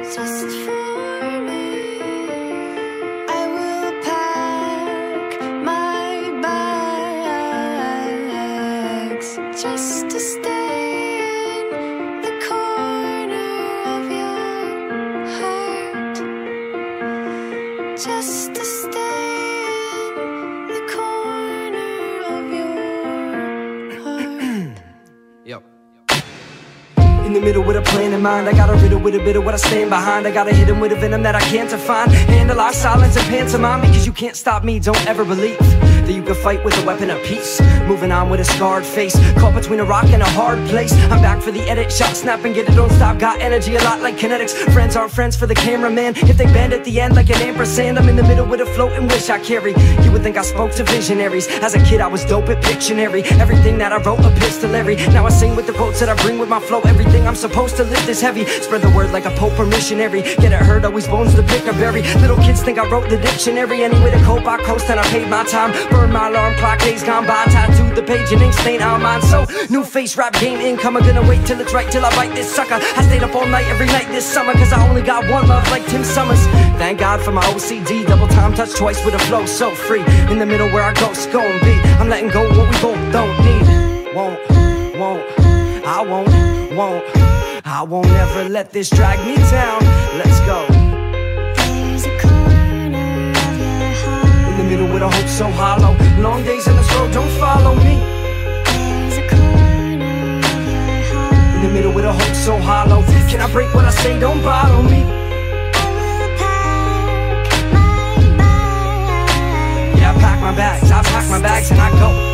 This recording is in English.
just for me. I will pack my bags just to stay in the corner of your heart. Just to stay in the corner of your heart. Yep. In the middle with a plan in mind, I got a riddle with a bit of what I stand behind. I gotta hit him with a venom that I can't define. Analyze silence and pantomime, because you can't stop me. Don't ever believe that you can fight with a weapon of peace. Moving on with a scarred face, caught between a rock and a hard place. I'm back for the edit, shot, snap and get it, don't stop. Got energy a lot like kinetics. Friends aren't friends for the cameraman if they bend at the end like an ampersand. I'm in the middle with a floating wish I carry. You would think I spoke to visionaries. As a kid I was dope at Pictionary. Everything that I wrote epistolary. Now I sing with the quotes that I bring with my flow. Everything I'm supposed to lift is heavy. Spread the word like a pope or missionary. Get it heard, always bones to pick or bury. Little kids think I wrote the dictionary. Any way to cope I coast and I paid my time. Burn my alarm clock, days gone by. Tattooed the page and ink stain on mine. So new face rap game income. I'm gonna wait till it's right till I bite this sucker. I stayed up all night every night this summer, cause I only got one love like Tim Summers. Thank God for my OCD. Double time touch twice with a flow so free. In the middle where I ghost's gon' be. I'm letting go what we both don't need. Won't, I won't I won't ever let this drag me down. Let's go. There's a corner of your heart. In the middle with a hope so hollow. Long days in this road, don't follow me. There's a corner of your heart. In the middle with a hope so hollow. Can I break what I say? Don't bottle me. I will pack my bags. Yeah, I pack my bags. I pack my bags and I go.